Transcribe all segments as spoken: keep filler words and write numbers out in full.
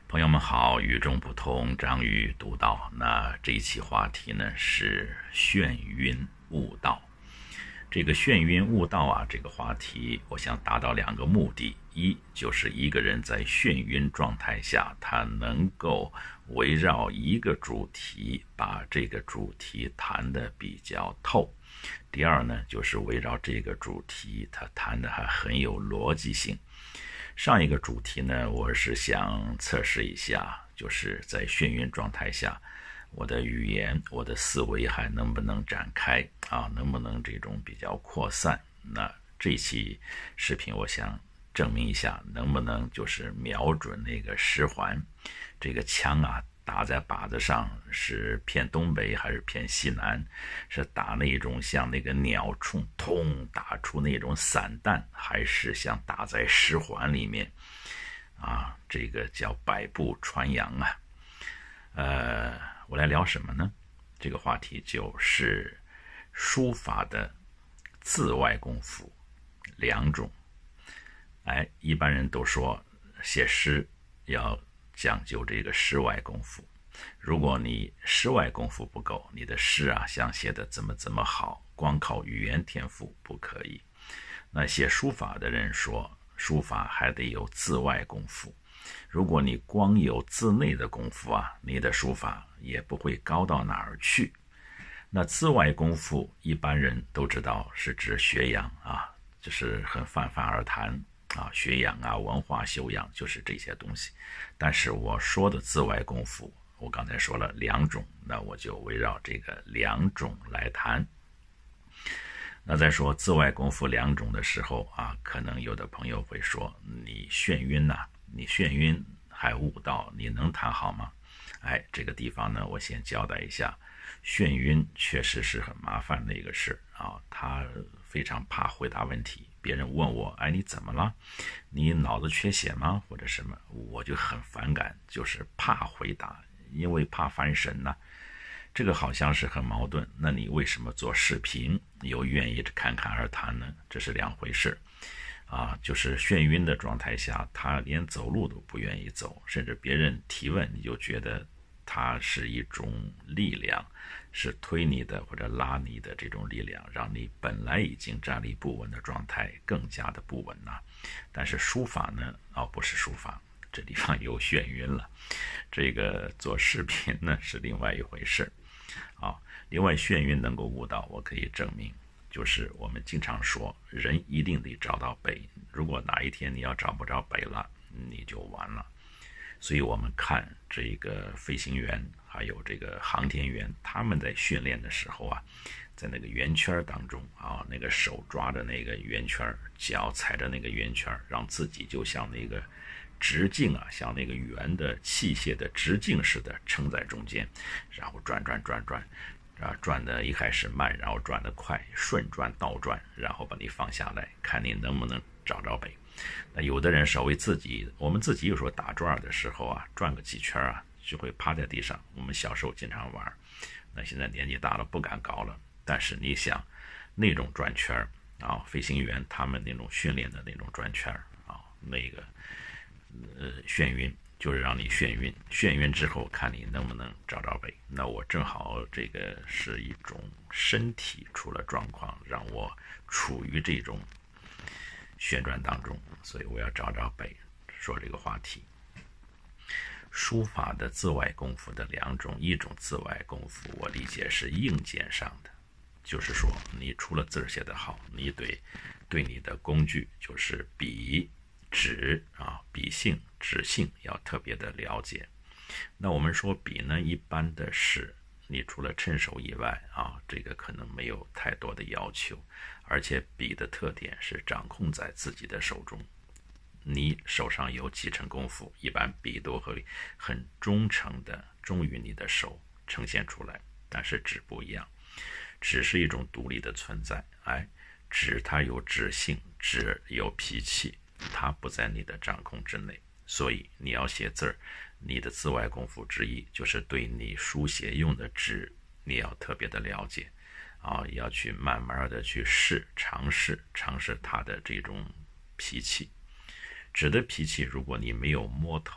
朋友们好，与众不同，张宇读道。那这一期话题呢是眩晕悟道。这个眩晕悟道啊，这个话题我想达到两个目的：一就是一个人在眩晕状态下，他能够围绕一个主题，把这个主题谈得比较透；第二呢，就是围绕这个主题，他谈得还很有逻辑性。上一个主题呢，我是想测试一下，就是在眩晕状态下，我的语言、我的思维还能不能展开啊？能不能这种比较扩散？那这期视频我想证明一下，能不能就是瞄准那个十环，这个枪啊打在靶子上是偏东北还是偏西南？是打那种像那个鸟冲通打出那种散弹，还是像打在十环里面啊？这个叫百步穿杨啊。呃，我来聊什么呢？这个话题就是书法的字外功夫两种。哎，一般人都说写诗要讲究这个诗外功夫，如果你诗外功夫不够，你的诗啊想写的怎么怎么好，光靠语言天赋不可以。那写书法的人说，书法还得有字外功夫，如果你光有字内的功夫啊，你的书法也不会高到哪儿去。那字外功夫一般人都知道是指学养啊，就是很泛泛而谈啊，学养啊，文化修养，就是这些东西。但是我说的字外功夫，我刚才说了两种，那我就围绕这个两种来谈。那在说字外功夫两种的时候啊，可能有的朋友会说，你眩晕呐、啊，你眩晕还悟道，你能谈好吗？哎，这个地方呢，我先交代一下，眩晕确实是很麻烦的一个事啊，他非常怕回答问题。别人问我，哎，你怎么了？你脑子缺血吗？或者什么？我就很反感，就是怕回答，因为怕翻神呢、啊。这个好像是很矛盾。那你为什么做视频又愿意侃侃而谈呢？这是两回事啊。就是眩晕的状态下，他连走路都不愿意走，甚至别人提问，你就觉得它是一种力量，是推你的或者拉你的这种力量，让你本来已经站立不稳的状态更加的不稳呐、啊。但是书法呢，哦，不是书法，这地方又眩晕了。这个做视频呢是另外一回事啊。另外，眩晕能够悟道，我可以证明，就是我们经常说，人一定得找到北。如果哪一天你要找不着北了，你就完了。所以我们看这个飞行员还有这个航天员，他们在训练的时候啊，在那个圆圈当中啊，那个手抓着那个圆圈，脚踩着那个圆圈，让自己就像那个直径啊，像那个圆的器械的直径似的撑在中间，然后转转转转啊，转的一开始慢，然后转得快，顺转倒转，然后把你放下来，看你能不能找着北。那有的人稍微自己，我们自己有时候打转的时候啊，转个几圈啊，就会趴在地上。我们小时候经常玩，那现在年纪大了不敢搞了。但是你想，那种转圈啊，飞行员他们那种训练的那种转圈啊，那个呃眩晕，就是让你眩晕，眩晕之后看你能不能找着北。那我正好这个是一种身体出了状况，让我处于这种旋转当中，所以我要找找北，说这个话题。书法的字外功夫的两种，一种字外功夫我理解是硬件上的，就是说你除了字写得好，你得对你的工具，就是笔、纸啊，笔性、纸性要特别的了解。那我们说笔呢，一般的是你除了趁手以外啊，这个可能没有太多的要求，而且笔的特点是掌控在自己的手中。你手上有几成功夫，一般笔都会很忠诚的忠于你的手呈现出来。但是纸不一样，纸是一种独立的存在，哎，纸它有纸性，纸有脾气，它不在你的掌控之内。所以你要写字儿，你的字外功夫之一就是对你书写用的纸，你要特别的了解啊，要去慢慢的去试，尝试尝试它的这种脾气。纸的脾气，如果你没有摸透，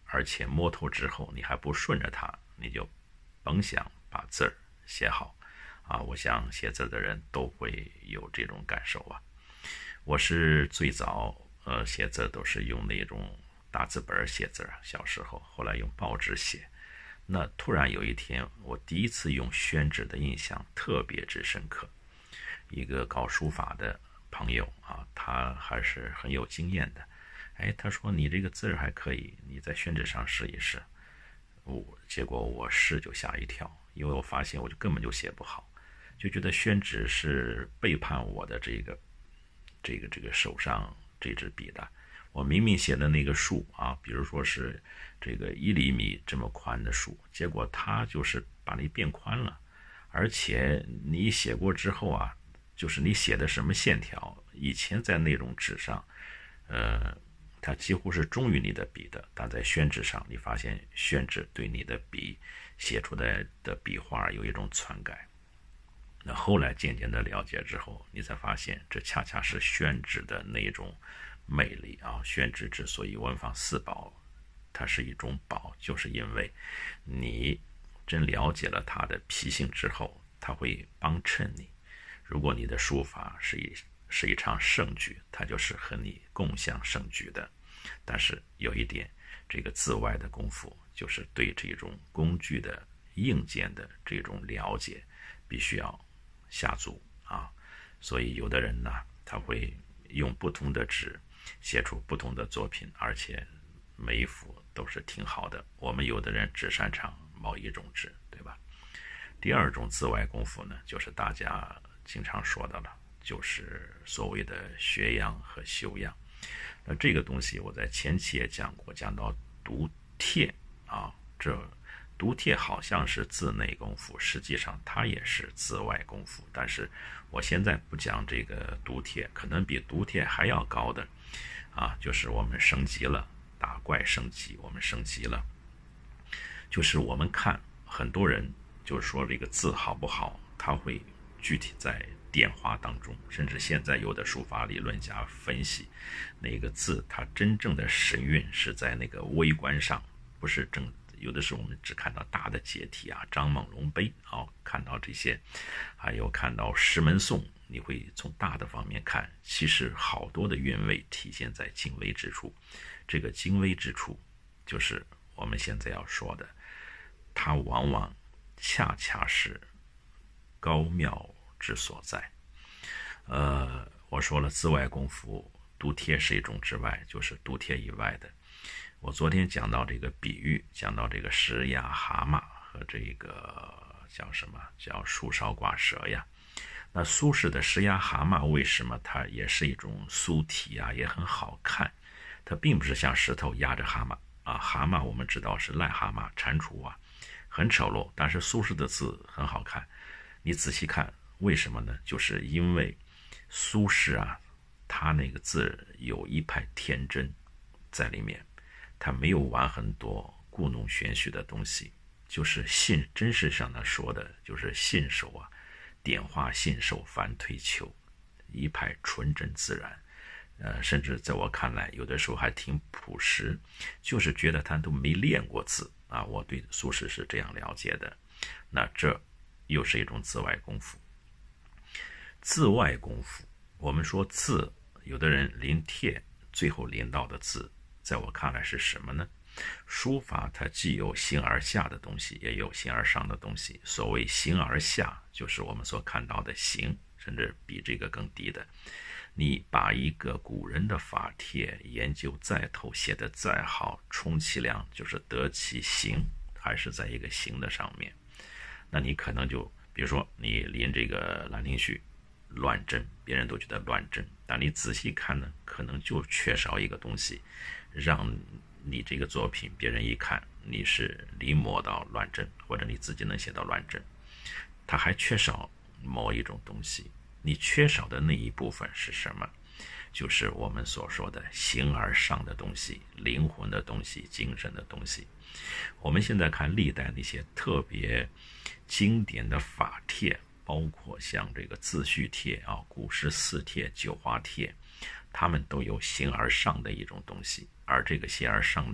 而且摸透之后你还不顺着它，你就甭想把字儿写好啊！我想写字的人都会有这种感受啊。我是最早呃写字都是用那种大字本写字，小时候，后来用报纸写。那突然有一天，我第一次用宣纸的印象特别之深刻。一个搞书法的朋友啊，他还是很有经验的。哎，他说你这个字还可以，你在宣纸上试一试。我结果我试就吓一跳，因为我发现我就根本就写不好，就觉得宣纸是背叛我的这个这个这个手上这支笔的。我明明写的那个树啊，比如说是这个一厘米这么宽的树，结果它就是把你变宽了，而且你写过之后啊，就是你写的什么线条，以前在那种纸上，呃，它几乎是忠于你的笔的，但在宣纸上，你发现宣纸对你的笔写出来的笔画有一种篡改。那后来渐渐的了解之后，你才发现这恰恰是宣纸的那种魅力啊！宣纸之所以文房四宝，它是一种宝，就是因为你真了解了它的脾性之后，它会帮衬你。如果你的书法是一是一场盛举，它就是和你共享盛举的。但是有一点，这个字外的功夫，就是对这种工具的硬件的这种了解，必须要下足啊。所以有的人呢，他会用不同的纸写出不同的作品，而且每一幅都是挺好的。我们有的人只擅长某一种纸，对吧？第二种字外功夫呢，就是大家经常说的了，就是所谓的学养和修养。那这个东西我在前期也讲过，讲到读帖啊，这读帖好像是字内功夫，实际上它也是字外功夫。但是我现在不讲这个读帖，可能比读帖还要高的啊，就是我们升级了，打怪升级，我们升级了。就是我们看很多人就是说这个字好不好，他会具体在点画当中，甚至现在有的书法理论家分析，那个字它真正的神韵是在那个微观上，不是正。有的时候我们只看到大的解体啊，张猛龙碑啊，看到这些，还有看到石门颂，你会从大的方面看，其实好多的韵味体现在精微之处。这个精微之处，就是我们现在要说的，它往往恰恰是高妙之所在。呃，我说了，字外功夫，读帖是一种之外，就是读帖以外的。我昨天讲到这个比喻，讲到这个石牙蛤蟆和这个叫什么叫树梢挂蛇呀。那苏轼的石牙蛤蟆为什么它也是一种苏体啊，也很好看？它并不是像石头压着蛤蟆啊，蛤蟆我们知道是癞蛤蟆、蟾蜍啊，很丑陋，但是苏轼的字很好看。你仔细看，为什么呢？就是因为苏轼啊，他那个字有一派天真在里面。他没有玩很多故弄玄虚的东西，就是信真实上他说的，就是信手啊，点画信手凡推求，一派纯真自然。呃，甚至在我看来，有的时候还挺朴实，就是觉得他都没练过字啊。我对苏轼是这样了解的。那这又是一种字外功夫。字外功夫，我们说字，有的人临帖最后临到的字，在我看来是什么呢？书法它既有形而下的东西，也有形而上的东西。所谓形而下，就是我们所看到的形，甚至比这个更低的。你把一个古人的法帖研究再透，写得再好，充其量就是得其形，还是在一个形的上面。那你可能就，比如说你临这个兰亭序乱真，别人都觉得乱真，但你仔细看呢，可能就缺少一个东西，让你这个作品别人一看你是临摹到乱真，或者你自己能写到乱真，它还缺少某一种东西。你缺少的那一部分是什么？就是我们所说的形而上的东西，灵魂的东西，精神的东西。我们现在看历代那些特别经典的法帖，包括像这个自序帖啊、古诗四帖、九华帖，他们都有形而上的一种东西。而这个形而上的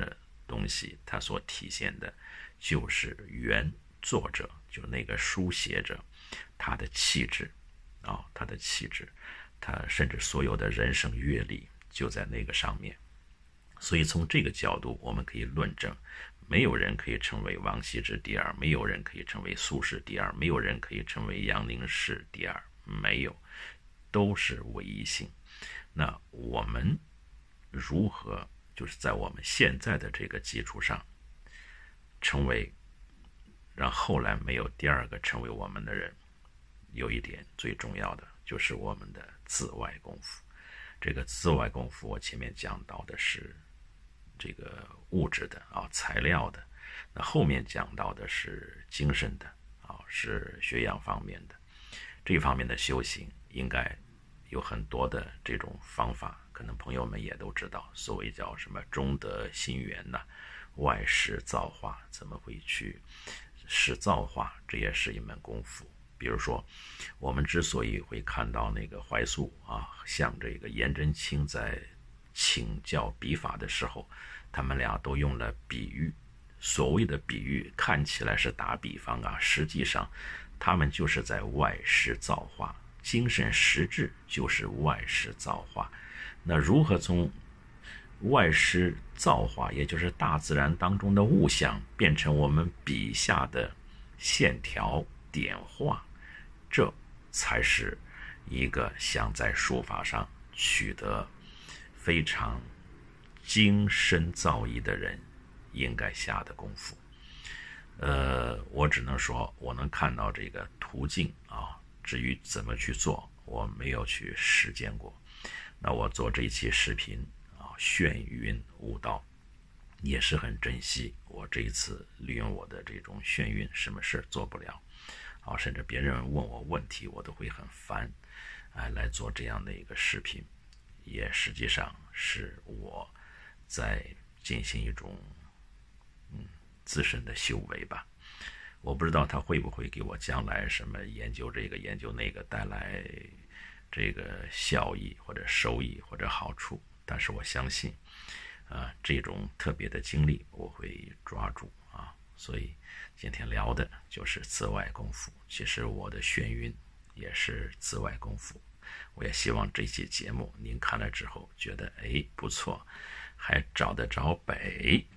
东西，它所体现的就是原作者，就是那个书写者，他的气质啊、哦，他的气质，他甚至所有的人生阅历就在那个上面。所以从这个角度，我们可以论证，没有人可以成为王羲之第二，没有人可以成为苏轼第二，没有人可以成为杨凝式第二，没有，都是唯一性。那我们如何就是在我们现在的这个基础上，成为让后来没有第二个成为我们的人？有一点最重要的就是我们的自外功夫。这个自外功夫，我前面讲到的是这个物质的啊，材料的，那后面讲到的是精神的啊，是学养方面的。这方面的修行应该有很多的这种方法，可能朋友们也都知道，所谓叫什么中得心源呐、啊，外施造化，怎么会去施造化，这也是一门功夫。比如说，我们之所以会看到那个怀素啊，向这个颜真卿在请教笔法的时候，他们俩都用了比喻。所谓的比喻看起来是打比方啊，实际上他们就是在外施造化，精神实质就是外施造化。那如何从外施造化，也就是大自然当中的物象，变成我们笔下的线条点画，这才是一个想在书法上取得非常精深造诣的人应该下的功夫。呃，我只能说我能看到这个途径啊，至于怎么去做，我没有去实践过。那我做这一期视频啊，眩晕悟道，也是很珍惜我这一次利用我的这种眩晕，什么事做不了啊，甚至别人问我问题，我都会很烦，哎，来做这样的一个视频，也实际上是我在进行一种嗯自身的修为吧。我不知道他会不会给我将来什么研究这个研究那个带来这个效益或者收益或者好处，但是我相信啊、呃，这种特别的经历我会抓住啊。所以今天聊的就是自外功夫，其实我的眩晕也是自外功夫。我也希望这期节目您看了之后觉得哎不错，还找得着北。